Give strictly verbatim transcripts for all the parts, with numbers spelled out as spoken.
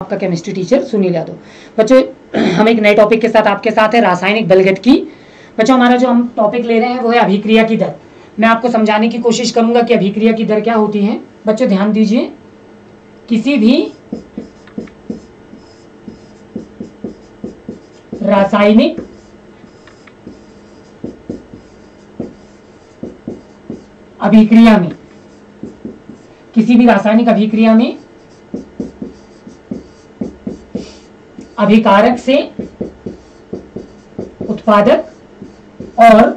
आपका chemistry teacher Sunil Yadav. बच्चों हम एक नए टॉपिक के साथ आपके साथ है, रासायनिक बलगत बच्चों हमारा जो हम टॉपिक ले रहे हैं वो है अभिक्रिया की दर। मैं आपको समझाने की कोशिश करूंगा कि अभिक्रिया की दर क्या होती है। बच्चों ध्यान दीजिए, किसी भी रासायनिक अभिक्रिया में किसी भी रासायनिक अभिक्रिया में अभिकारक से उत्पादक और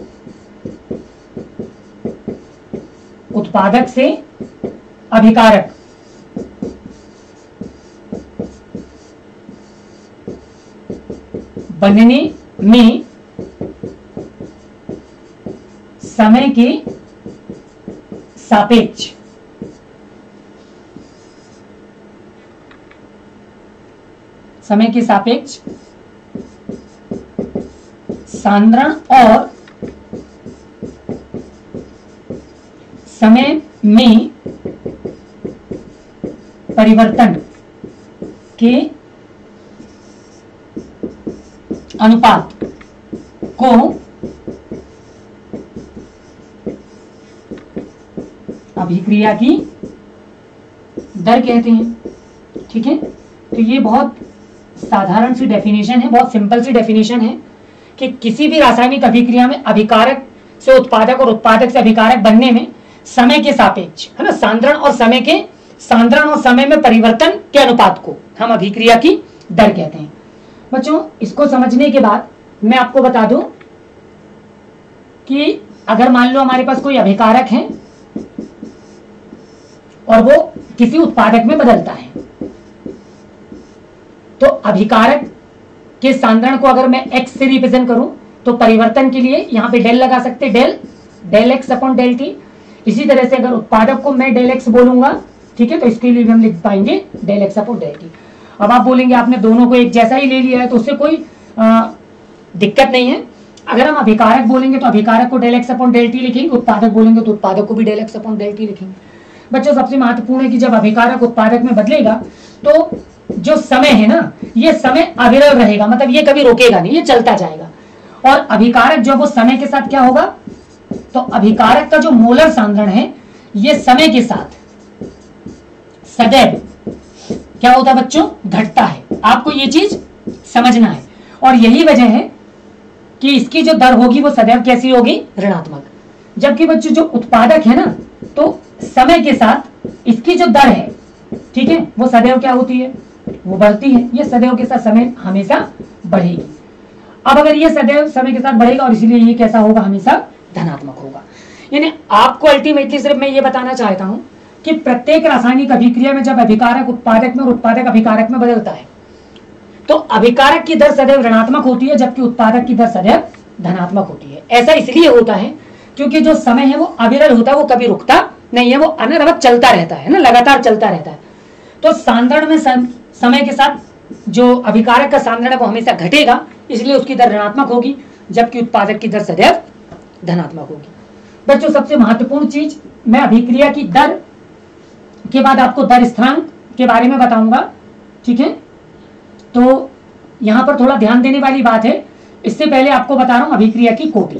उत्पादक से अभिकारक बनने में समय के सापेक्ष समय के सापेक्ष सांद्रण और समय में परिवर्तन के अनुपात को अभिक्रिया की दर कहते हैं। ठीक है, तो ये बहुत साधारण सी डेफिनेशन है, बहुत सिंपल सी डेफिनेशन है कि किसी भी रासायनिक अभिक्रिया में अभिकारक से उत्पादक और उत्पादक से अभिकारक बनने में समय के सापेक्ष, है ना, सांद्रण और समय के सांद्रण और समय में परिवर्तन के अनुपात को हम अभिक्रिया की दर कहते हैं। बच्चों इसको समझने के बाद मैं आपको बता दूं कि अगर मान लो हमारे पास कोई अभिकारक है और वो किसी उत्पादक में बदलता है, तो अभिकारक के सांद्रण को अगर मैं x से रिप्रेजेंट करूं तो परिवर्तन के लिए यहां पे डेल लगा सकते, del del x upon del t. इसी तरह से अगर उत्पादक को मैं डेल एक्स बोलूंगा, ठीक है, तो इसके लिए भी हम लिख पाएंगे del x upon del t. अब आप बोलेंगे आपने दोनों को एक जैसा ही ले लिया है, तो उससे कोई आ, दिक्कत नहीं है। अगर हम अभिकारक बोलेंगे तो अभिकारक को del x upon del t लिखेंगे, उत्पादक बोलेंगे तो उत्पादक को भी del x upon del t लिखेंगे। बच्चों सबसे महत्वपूर्ण है कि जब अभिकारक उत्पादक में बदलेगा तो जो समय है ना, ये समय अविरल रहेगा, मतलब ये कभी रुकेगा नहीं, ये चलता जाएगा। और अभिकारक जो वो समय के साथ क्या होगा, तो अभिकारक का जो मोलर सांद्रण है ये समय के साथ सदैव क्या होता है बच्चों, घटता है। आपको ये चीज समझना है, और यही वजह है कि इसकी जो दर होगी वो सदैव कैसी होगी, ऋणात्मक। जबकि बच्चों जो उत्पादक है ना, तो समय के साथ इसकी जो दर है, ठीक है, वो सदैव क्या होती है, वो बढ़ती है। ये सदैव के साथ समय हमेशा बढ़ेगी। अब अगर ये सदैव समय के साथ बढ़ेगा और इसलिए ये कैसा होगा, हमेशा धनात्मक होगा। यानी आपको अल्टीमेटली सिर्फ मैं ये बताना चाहता हूं कि प्रत्येक रासायनिक अभिक्रिया में जब अभिकारक उत्पादक में और उत्पादक अभिकारक में बदलता है तो अभिकारक की दर सदैव ऋणात्मक होती है, जबकि उत्पादक की दर सदैव धनात्मक होती है। ऐसा इसलिए होता है क्योंकि जो समय है वो अविरल होता है, वो कभी रुकता नहीं है, वो अनवरत चलता रहता है ना, लगातार चलता रहता है। तो सांद्रण में सम, समय के साथ जो अभिकारक का सांद्रण है वो हमेशा घटेगा, इसलिए उसकी दर ऋणात्मक होगी, जबकि उत्पादक की दर सदैव धनात्मक होगी। बच्चों सबसे महत्वपूर्ण चीज, मैं अभिक्रिया की दर के बाद आपको दर स्थिरांक के बारे में बताऊंगा। ठीक है, तो यहां पर थोड़ा ध्यान देने वाली बात है। इससे पहले आपको बता रहा हूं अभिक्रिया की कोटि।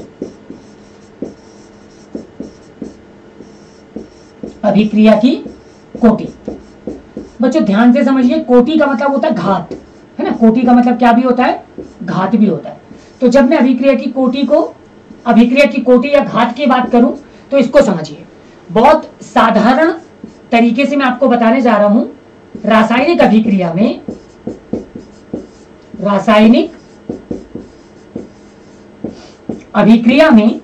अभिक्रिया की कोटि बच्चों ध्यान से समझिए, कोटि का मतलब होता है घात, है ना, कोटि का मतलब क्या भी होता है, घात भी होता है। तो जब मैं अभिक्रिया की कोटि को अभिक्रिया की कोटि या घात की बात करूं तो इसको समझिए। बहुत साधारण तरीके से मैं आपको बताने जा रहा हूं, रासायनिक अभिक्रिया में रासायनिक अभिक्रिया में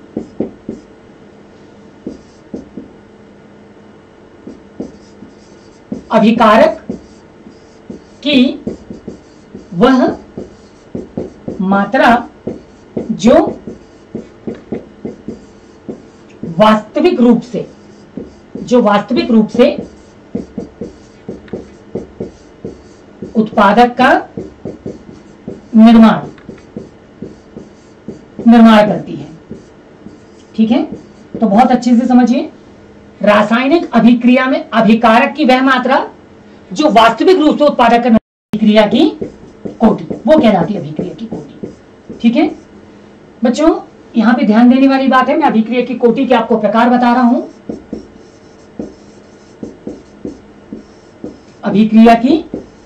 अभिकारक की वह मात्रा जो वास्तविक रूप से जो वास्तविक रूप से उत्पादक का निर्माण निर्माण करती है। ठीक है, तो बहुत अच्छे से समझिए, रासायनिक अभिक्रिया में अभिकारक की वह मात्रा जो वास्तविक रूप से उत्पादक करने वाली अभिक्रिया की कोटि, वो कहलाती है अभिक्रिया की कोटि। ठीक है बच्चों, यहां पे ध्यान देने वाली बात है, मैं अभिक्रिया की कोटि के आपको प्रकार बता रहा हूं। अभिक्रिया की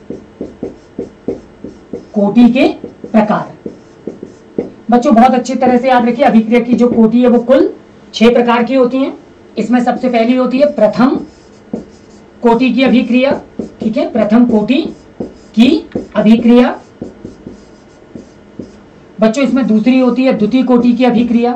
कोटि के प्रकार बच्चों बहुत अच्छी तरह से याद रखिए। अभिक्रिया की जो कोटि है वो कुल छह प्रकार की होती हैं। इसमें सबसे पहली होती है प्रथम कोटि की अभिक्रिया। ठीक है, प्रथम कोटि की अभिक्रिया। बच्चों इसमें दूसरी होती है द्वितीय कोटि की अभिक्रिया।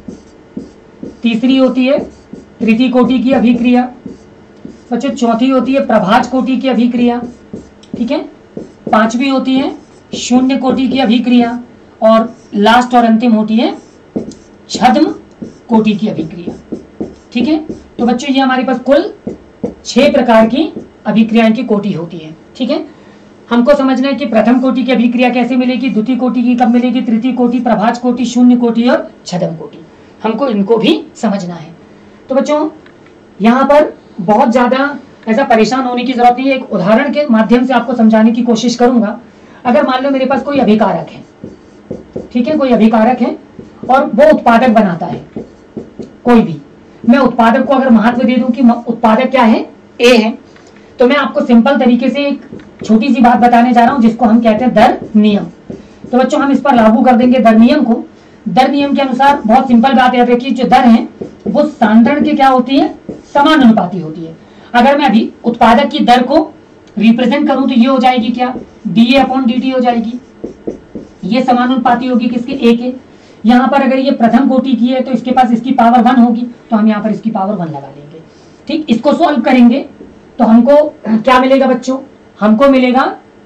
तीसरी होती है तृतीय कोटि की अभिक्रिया। बच्चों चौथी होती है प्रभाज कोटि की अभिक्रिया। ठीक है, पांचवी होती है शून्य कोटि की अभिक्रिया और लास्ट और अंतिम होती है छद्म कोटि की अभिक्रिया। ठीक है, तो बच्चों ये हमारे पास कुल छह प्रकार की अभिक्रियाएं की कोटि होती है। ठीक है, हमको समझना है कि प्रथम कोटि की अभिक्रिया कैसे मिलेगी, द्वितीय कोटि की कब मिलेगी, तृतीय कोटि, प्रभाज कोटि, शून्य कोटि और छद्म कोटि, हमको इनको भी समझना है। तो बच्चों यहाँ पर बहुत ज्यादा ऐसा परेशान होने की जरूरत नहीं है, एक उदाहरण के माध्यम से आपको समझाने की कोशिश करूंगा। अगर मान लो मेरे पास कोई अभिकारक है, ठीक है, कोई अभिकारक है और वो उत्पादक बनाता है कोई भी, मैं उत्पादक को अगर महत्व दे दूं कि उत्पादक क्या है, ए है, तो मैं आपको सिंपल तरीके से एक छोटी सी बात बताने जा रहा हूं जिसको हम कहते हैं दर नियम। तो बच्चों हम इस पर लागू कर देंगे दर नियम को। दर नियम के अनुसार बहुत सिंपल बात याद रखिए, जो दर है वो सांद्रण के क्या होती है, समानुपाती होती है। अगर मैं अभी उत्पादक की दर को रिप्रेजेंट करूं तो ये हो जाएगी क्या, D A upon D T हो जाएगी। ये समानुपाती होगी किसके, ए के। यहाँ पर अगर ये प्रथम कोटि की है तो इसके पास इसकी पावर वन होगी, तो हम यहाँ पर इसकी पावर वन लगा लेंगे। ठीक, इसको सॉल्व करेंगे तो हमको क्या मिलेगा बच्चों, हमको मिलेगा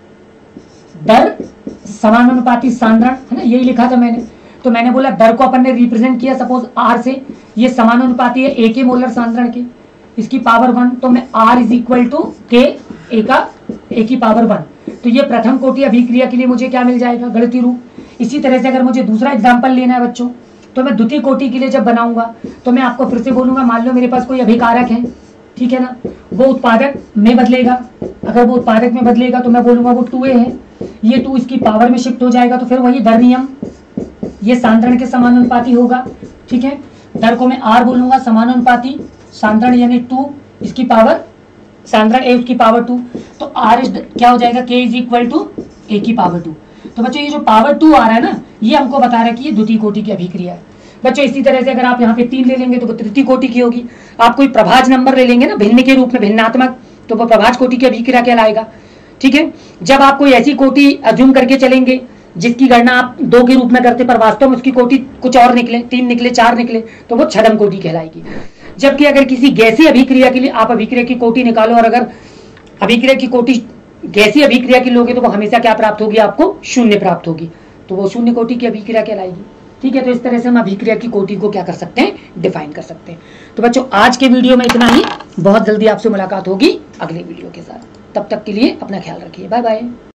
दर समानुपाती सांद्रण, है ना, यही लिखा था मैंने। तो मैंने बोला दर को अपन ने रिप्रेजेंट किया सपोज आर से, ये समानुपाती है ए के मोलर सांद्रण के, इसकी पावर वन, तो मैं आर इज इक्वल टू के ए का ए की पावर वन। तो ये प्रथम कोटि अभिक्रिया के लिए मुझे क्या मिल जाएगा, गणितीय रूप। इसी तरह से अगर मुझे दूसरा एग्जांपल लेना है बच्चों, तो मैं द्वितीय कोटि के लिए जब बनाऊंगा तो मैं आपको फिर से बोलूंगा, मान लो मेरे पास कोई अभिकारक है, ठीक है ना, वो उत्पादक में बदलेगा। अगर वो उत्पादक में बदलेगा तो मैं बोलूंगा वो टू ए है, ये टू इसकी पावर में शिफ्ट हो जाएगा, तो फिर वही दर नियम, ये सांद्रण के समानुपाती होगा। ठीक है, दर को मैं आर बोलूंगा, समानुपाती सांद्रण यानी टू, इसकी पावर सांद्रण ए उसकी पावर टू, तो आर इज क्या हो जाएगा, के इज इक्वल टू ए की पावर टू। तो बच्चों ये जो पावर टू आ रहा है ना, ये हमको बता रहा है कि ये द्वितीय कोटि की अभिक्रिया है। बच्चों इसी तरह से अगर आप यहाँ पे तीन ले लेंगे तो वो तृतीय कोटि की होगी। आप कोई प्रभाज नंबर ले लेंगे ना भिन्न के रूप में, भिन्नात्मक, तो वो प्रभाज कोटि की अभिक्रिया कहलाएगा। ठीक है, जब आप कोई ऐसी कोटि अज्यूम करके चलेंगे जिसकी गणना आप दो के रूप में करते पर वास्तव में उसकी कोटि कुछ और निकले, तीन निकले, चार निकले, तो वो छद्म कोटि कहलाएगी। जबकि अगर किसी गैसीय अभिक्रिया के लिए आप अभिक्रिया की कोटि निकालो और अगर अभिक्रिया की कोटि गैसीय अभिक्रिया की लोगे तो वो हमेशा क्या प्राप्त होगी, आपको शून्य प्राप्त होगी, तो वो शून्य कोटि की अभिक्रिया कहलाएगी। ठीक है, तो इस तरह से हम अभिक्रिया की कोटि को क्या कर सकते हैं, डिफाइन कर सकते हैं। तो बच्चों आज के वीडियो में इतना ही, बहुत जल्दी आपसे मुलाकात होगी अगले वीडियो के साथ। तब तक के लिए अपना ख्याल रखिए, बाय बाय।